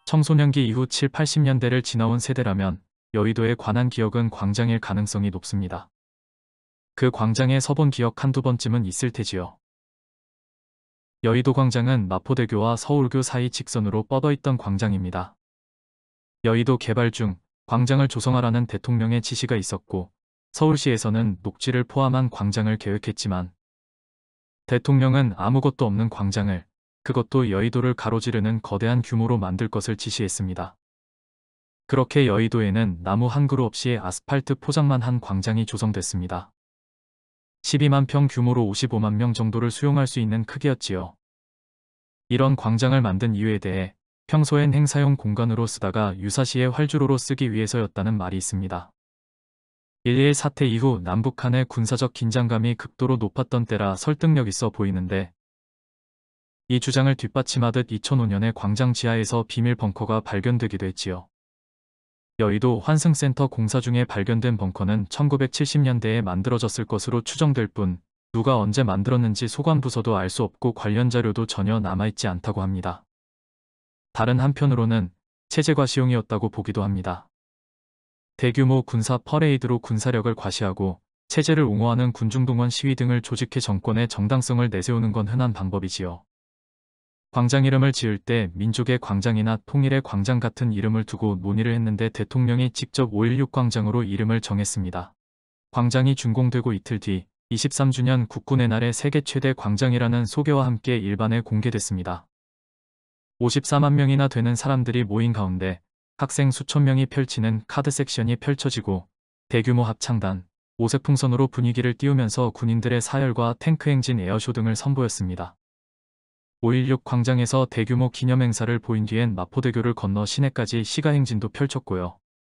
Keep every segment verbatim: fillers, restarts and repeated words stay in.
청소년기 이후 칠, 팔십 년대를 지나온 세대라면 여의도에 관한 기억은 광장일 가능성이 높습니다. 그 광장에 서본 기억 한두 번쯤은 있을 테지요. 여의도 광장은 마포대교와 서울교 사이 직선으로 뻗어있던 광장입니다. 여의도 개발 중 광장을 조성하라는 대통령의 지시가 있었고 서울시에서는 녹지를 포함한 광장을 계획했지만 대통령은 아무것도 없는 광장을, 그것도 여의도를 가로지르는 거대한 규모로 만들 것을 지시했습니다. 그렇게 여의도에는 나무 한 그루 없이 아스팔트 포장만 한 광장이 조성됐습니다. 십이만 평 규모로 오십오만 명 정도를 수용할 수 있는 크기였지요. 이런 광장을 만든 이유에 대해 평소엔 행사용 공간으로 쓰다가 유사시에 활주로로 쓰기 위해서였다는 말이 있습니다. 일일 사태 이후 남북 간의 군사적 긴장감이 극도로 높았던 때라 설득력 있어 보이는데 이 주장을 뒷받침하듯 이천오 년에 광장 지하에서 비밀 벙커가 발견되기도 했지요. 여의도 환승센터 공사 중에 발견된 벙커는 천구백칠십 년대에 만들어졌을 것으로 추정될 뿐 누가 언제 만들었는지 소관부서도 알 수 없고 관련 자료도 전혀 남아있지 않다고 합니다. 다른 한편으로는 체제 과시용이었다고 보기도 합니다. 대규모 군사 퍼레이드로 군사력을 과시하고 체제를 옹호하는 군중동원 시위 등을 조직해 정권의 정당성을 내세우는 건 흔한 방법이지요. 광장 이름을 지을 때 민족의 광장이나 통일의 광장 같은 이름을 두고 논의를 했는데 대통령이 직접 오일육 광장으로 이름을 정했습니다. 광장이 준공되고 이틀 뒤 이십삼 주년 국군의 날에 세계 최대 광장이라는 소개와 함께 일반에 공개됐습니다. 오십사만 명이나 되는 사람들이 모인 가운데 학생 수천 명이 펼치는 카드 섹션이 펼쳐지고 대규모 합창단, 오색풍선으로 분위기를 띄우면서 군인들의 사열과 탱크 행진 에어쇼 등을 선보였습니다. 오일육 광장에서 대규모 기념행사를 보인 뒤엔 마포대교를 건너 시내까지 시가행진도 펼쳤고요.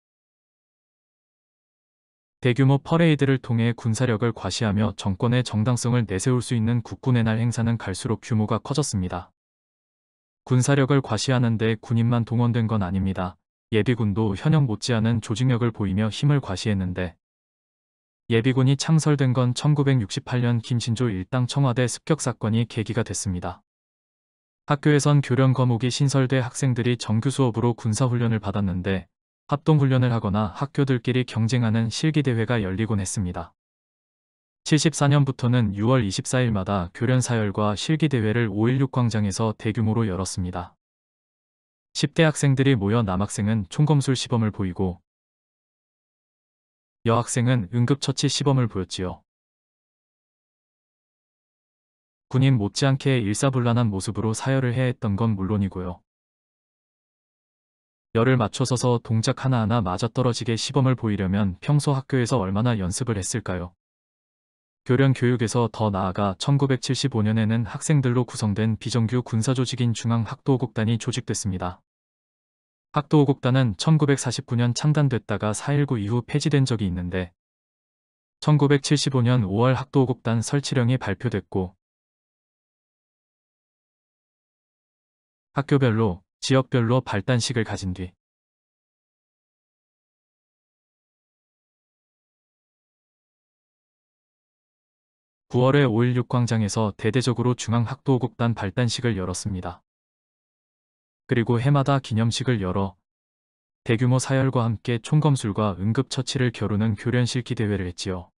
대규모 퍼레이드를 통해 군사력을 과시하며 정권의 정당성을 내세울 수 있는 국군의 날 행사는 갈수록 규모가 커졌습니다. 군사력을 과시하는데 군인만 동원된 건 아닙니다. 예비군도 현역 못지않은 조직력을 보이며 힘을 과시했는데 예비군이 창설된 건 천구백육십팔 년 김신조 일당 청와대 습격 사건이 계기가 됐습니다. 학교에선 교련 과목이 신설돼 학생들이 정규 수업으로 군사훈련을 받았는데 합동훈련을 하거나 학교들끼리 경쟁하는 실기대회가 열리곤 했습니다. 칠십사 년부터는 유월 이십사일마다 교련사열과 실기대회를 오일육 광장에서 대규모로 열었습니다. 십 대 학생들이 모여 남학생은 총검술 시범을 보이고 여학생은 응급처치 시범을 보였지요. 군인 못지않게 일사불란한 모습으로 사열을 해야 했던 건 물론이고요. 열을 맞춰서서 동작 하나하나 맞아떨어지게 시범을 보이려면 평소 학교에서 얼마나 연습을 했을까요? 교련 교육에서 더 나아가 천구백칠십오 년에는 학생들로 구성된 비정규 군사조직인 중앙학도오곡단이 조직됐습니다. 학도오곡단은 천구백사십구 년 창단됐다가 사 일구 이후 폐지된 적이 있는데 천구백칠십오 년 오월 학도오곡단 설치령이 발표됐고 학교별로, 지역별로 발단식을 가진 뒤 구월에 오일육 광장에서 대대적으로 중앙학도오곡단 발단식을 열었습니다. 그리고 해마다 기념식을 열어 대규모 사열과 함께 총검술과 응급처치를 겨루는 교련실기 대회를 했지요.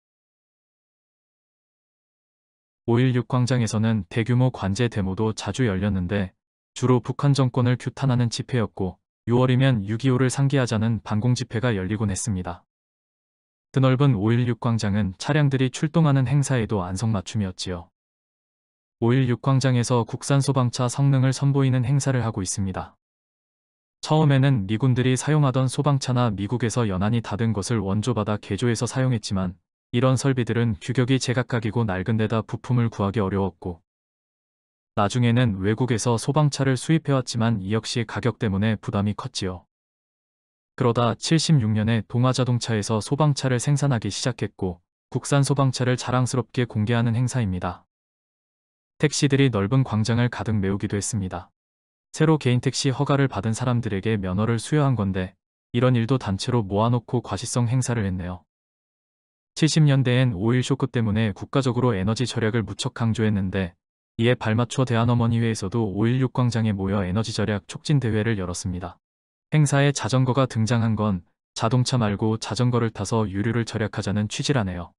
오일육 광장에서는 대규모 관제 데모도 자주 열렸는데 주로 북한 정권을 규탄하는 집회였고 유월이면 육이오를 상기하자는 반공집회가 열리곤 했습니다. 드넓은 오일육 광장은 차량들이 출동하는 행사에도 안성맞춤이었지요. 오일육 광장에서 국산 소방차 성능을 선보이는 행사를 하고 있습니다. 처음에는 미군들이 사용하던 소방차나 미국에서 연안이 닫은 것을 원조받아 개조해서 사용했지만 이런 설비들은 규격이 제각각이고 낡은 데다 부품을 구하기 어려웠고 나중에는 외국에서 소방차를 수입해왔지만 이 역시 가격 때문에 부담이 컸지요. 그러다 칠십육 년에 동아자동차에서 소방차를 생산하기 시작했고 국산 소방차를 자랑스럽게 공개하는 행사입니다. 택시들이 넓은 광장을 가득 메우기도 했습니다. 새로 개인택시 허가를 받은 사람들에게 면허를 수여한 건데 이런 일도 단체로 모아놓고 과시성 행사를 했네요. 칠십 년대엔 오일 쇼크 때문에 국가적으로 에너지 절약을 무척 강조했는데 이에 발맞춰 대한어머니회에서도 오일육 광장에 모여 에너지 절약 촉진 대회를 열었습니다. 행사에 자전거가 등장한 건 자동차 말고 자전거를 타서 유류를 절약하자는 취지라네요.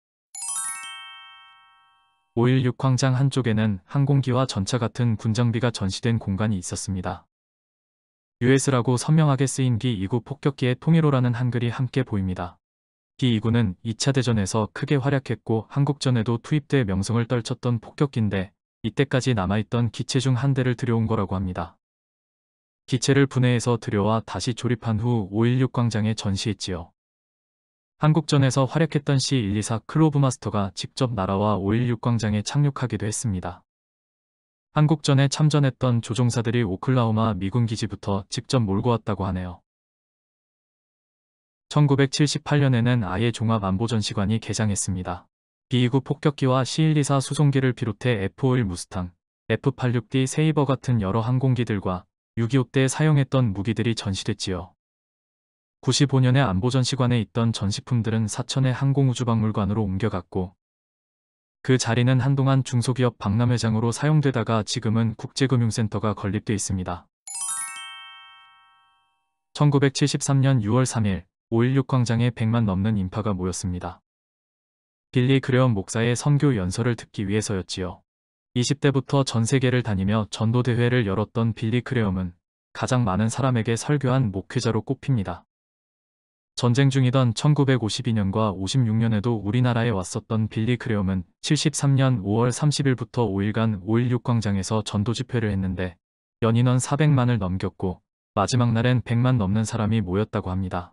오일육 광장 한쪽에는 항공기와 전차 같은 군장비가 전시된 공간이 있었습니다. 유에스라고 선명하게 쓰인 비 이 구 폭격기의 통일호라는 한글이 함께 보입니다. 비 이 구는 이 차 대전에서 크게 활약했고 한국전에도 투입돼 명성을 떨쳤던 폭격기인데 이때까지 남아있던 기체 중 한 대를 들여온 거라고 합니다. 기체를 분해해서 들여와 다시 조립한 후 오일육 광장에 전시했지요. 한국전에서 활약했던 씨 백이십사 클로브마스터가 직접 날아와 오일육 광장에 착륙하기도 했습니다. 한국전에 참전했던 조종사들이 오클라호마 미군 기지부터 직접 몰고 왔다고 하네요. 천구백칠십팔 년에는 아예 종합안보전시관이 개장했습니다. 비 이 구 폭격기와 씨 백이십사 수송기를 비롯해 에프 오십일 무스탕, 에프 팔십육 디 세이버 같은 여러 항공기들과 육이오 때 사용했던 무기들이 전시됐지요. 구십오 년에 안보전시관에 있던 전시품들은 사천의 항공우주박물관으로 옮겨갔고 그 자리는 한동안 중소기업 박람회장으로 사용되다가 지금은 국제금융센터가 건립돼 있습니다. 천구백칠십삼 년 유월 삼 일 오일육 광장에 백만 넘는 인파가 모였습니다. 빌리 그레엄 목사의 선교 연설을 듣기 위해서였지요. 이십 대부터 전 세계를 다니며 전도대회를 열었던 빌리 그레엄은 가장 많은 사람에게 설교한 목회자로 꼽힙니다. 전쟁 중이던 천구백오십이 년과 오십육 년에도 우리나라에 왔었던 빌리 그레엄은 칠십삼 년 오월 삼십일부터 오 일간 오일육 광장에서 전도 집회를 했는데 연인원 사백만을 넘겼고 마지막 날엔 백만 넘는 사람이 모였다고 합니다.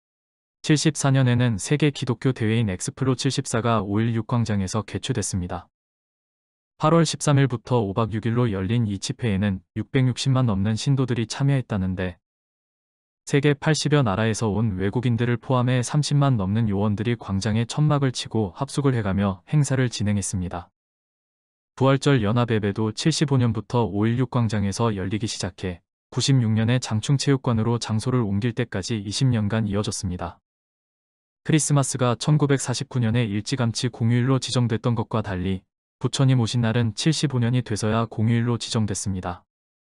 칠십사 년에는 세계 기독교 대회인 엑스플로 칠십사가 오일육 광장에서 개최됐습니다. 팔월 십삼일부터 오박 육 일로 열린 이 집회에는 육백육십만 넘는 신도들이 참여했다는데 세계 팔십여 나라에서 온 외국인들을 포함해 삼십만 넘는 요원들이 광장에 천막을 치고 합숙을 해가며 행사를 진행했습니다. 부활절 연합예배도 칠십오 년부터 오일육 광장에서 열리기 시작해 구십육 년에 장충체육관으로 장소를 옮길 때까지 이십 년간 이어졌습니다. 크리스마스가 천구백사십구 년에 일찌감치 공휴일로 지정됐던 것과 달리 부처님 오신 날은 칠십오 년이 돼서야 공휴일로 지정됐습니다.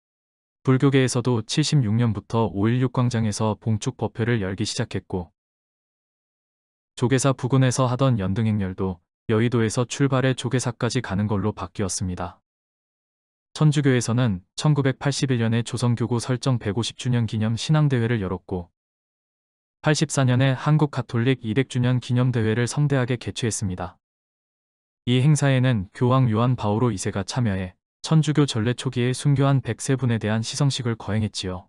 불교계에서도 칠십육 년부터 오일육 광장에서 봉축 법회를 열기 시작했고 조계사 부근에서 하던 연등행렬도 여의도에서 출발해 조계사까지 가는 걸로 바뀌었습니다. 천주교에서는 천구백팔십일 년에 조선교구 설정 백오십 주년 기념 신앙대회를 열었고 팔십사 년에 한국가톨릭 이백 주년 기념대회를 성대하게 개최했습니다. 이 행사에는 교황 요한 바오로 이 세가 참여해 천주교 전래 초기에 순교한 백세 분에 대한 시성식을 거행했지요.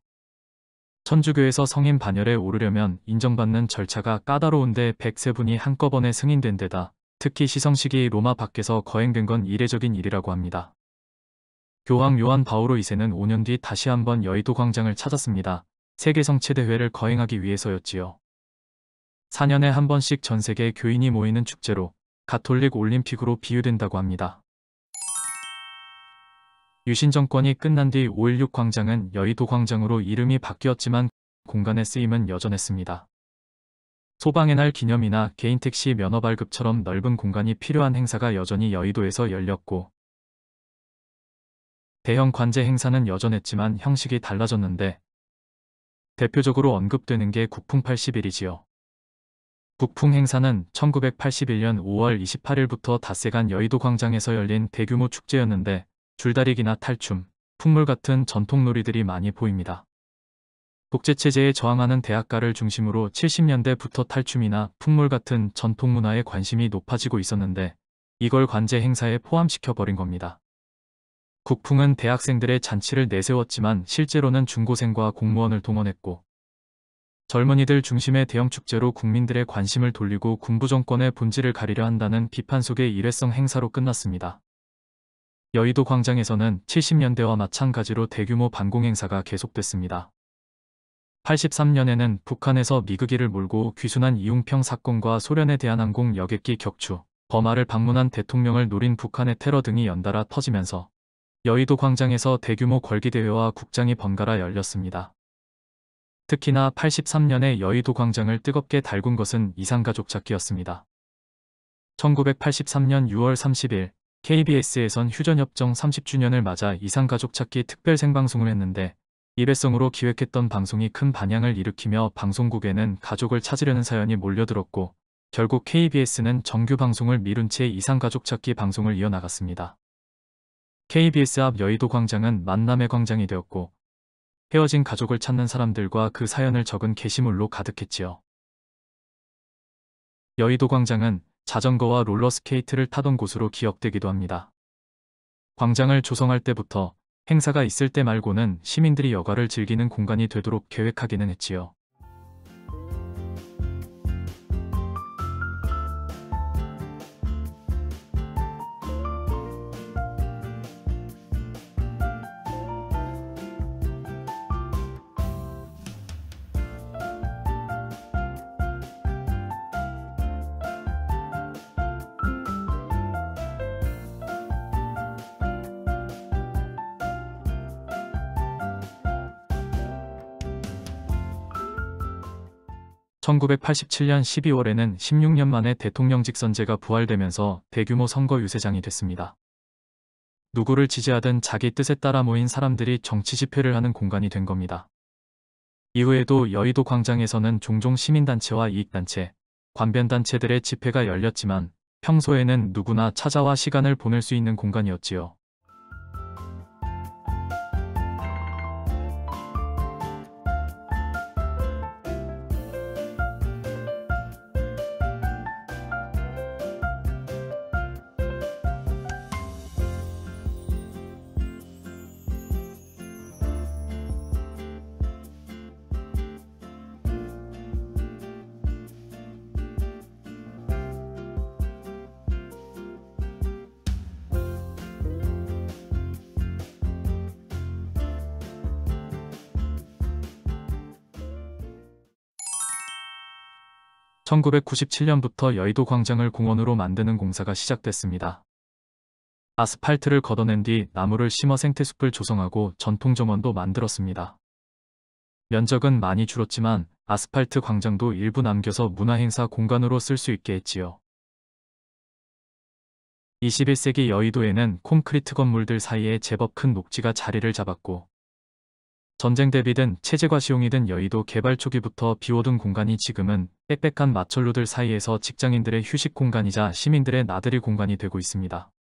천주교에서 성인 반열에 오르려면 인정받는 절차가 까다로운데 백세 분이 한꺼번에 승인된 데다 특히 시성식이 로마 밖에서 거행된 건 이례적인 일이라고 합니다. 교황 요한 바오로 이 세는 오 년 뒤 다시 한번 여의도 광장을 찾았습니다. 세계성체대회를 거행하기 위해서였지요. 사 년에 한 번씩 전 세계 교인이 모이는 축제로 가톨릭 올림픽으로 비유된다고 합니다. 유신 정권이 끝난 뒤 오일육 광장은 여의도 광장으로 이름이 바뀌었지만 공간의 쓰임은 여전했습니다. 소방의 날 기념이나 개인 택시 면허 발급처럼 넓은 공간이 필요한 행사가 여전히 여의도에서 열렸고 대형 관제 행사는 여전했지만 형식이 달라졌는데 대표적으로 언급되는 게 국풍 팔십 일이지요. 국풍 행사는 천구백팔십일 년 오월 이십팔일부터 닷새간 여의도 광장에서 열린 대규모 축제였는데 줄다리기나 탈춤, 풍물 같은 전통 놀이들이 많이 보입니다. 독재체제에 저항하는 대학가를 중심으로 칠십 년대부터 탈춤이나 풍물 같은 전통 문화에 관심이 높아지고 있었는데 이걸 관제 행사에 포함시켜버린 겁니다. 국풍은 대학생들의 잔치를 내세웠지만 실제로는 중고생과 공무원을 동원했고 젊은이들 중심의 대형 축제로 국민들의 관심을 돌리고 군부 정권의 본질을 가리려 한다는 비판 속의 일회성 행사로 끝났습니다. 여의도 광장에서는 칠십 년대와 마찬가지로 대규모 반공 행사가 계속됐습니다. 팔십삼 년에는 북한에서 미국기를 몰고 귀순한 이웅평 사건과 소련의 대한항공 여객기 격추, 버마를 방문한 대통령을 노린 북한의 테러 등이 연달아 터지면서 여의도 광장에서 대규모 걸기대회와 국장이 번갈아 열렸습니다. 특히나 팔십삼 년에 여의도 광장을 뜨겁게 달군 것은 이산가족 찾기였습니다. 천구백팔십삼 년 유월 삼십일 케이비에스에선 휴전협정 삼십 주년을 맞아 이상가족 찾기 특별 생방송을 했는데 일회성으로 기획했던 방송이 큰 반향을 일으키며 방송국에는 가족을 찾으려는 사연이 몰려들었고 결국 케이비에스는 정규 방송을 미룬 채 이상가족 찾기 방송을 이어나갔습니다. 케이비에스 앞 여의도 광장은 만남의 광장이 되었고 헤어진 가족을 찾는 사람들과 그 사연을 적은 게시물로 가득했지요. 여의도 광장은 자전거와 롤러스케이트를 타던 곳으로 기억되기도 합니다. 광장을 조성할 때부터 행사가 있을 때 말고는 시민들이 여가를 즐기는 공간이 되도록 계획하기는 했지요. 천구백팔십칠 년 십이월에는 십육 년 만에 대통령직 선제가 부활되면서 대규모 선거 유세장이 됐습니다. 누구를 지지하든 자기 뜻에 따라 모인 사람들이 정치 집회를 하는 공간이 된 겁니다. 이후에도 여의도 광장에서는 종종 시민단체와 이익단체, 관변단체들의 집회가 열렸지만 평소에는 누구나 찾아와 시간을 보낼 수 있는 공간이었지요. 천구백구십칠 년부터 여의도 광장을 공원으로 만드는 공사가 시작됐습니다. 아스팔트를 걷어낸 뒤 나무를 심어 생태숲을 조성하고 전통정원도 만들었습니다. 면적은 많이 줄었지만 아스팔트 광장도 일부 남겨서 문화행사 공간으로 쓸 수 있게 했지요. 이십일 세기 여의도에는 콘크리트 건물들 사이에 제법 큰 녹지가 자리를 잡았고 전쟁 대비든 체제과시용이든 여의도 개발 초기부터 비워둔 공간이 지금은 빽빽한 마철루들 사이에서 직장인들의 휴식 공간이자 시민들의 나들이 공간이 되고 있습니다.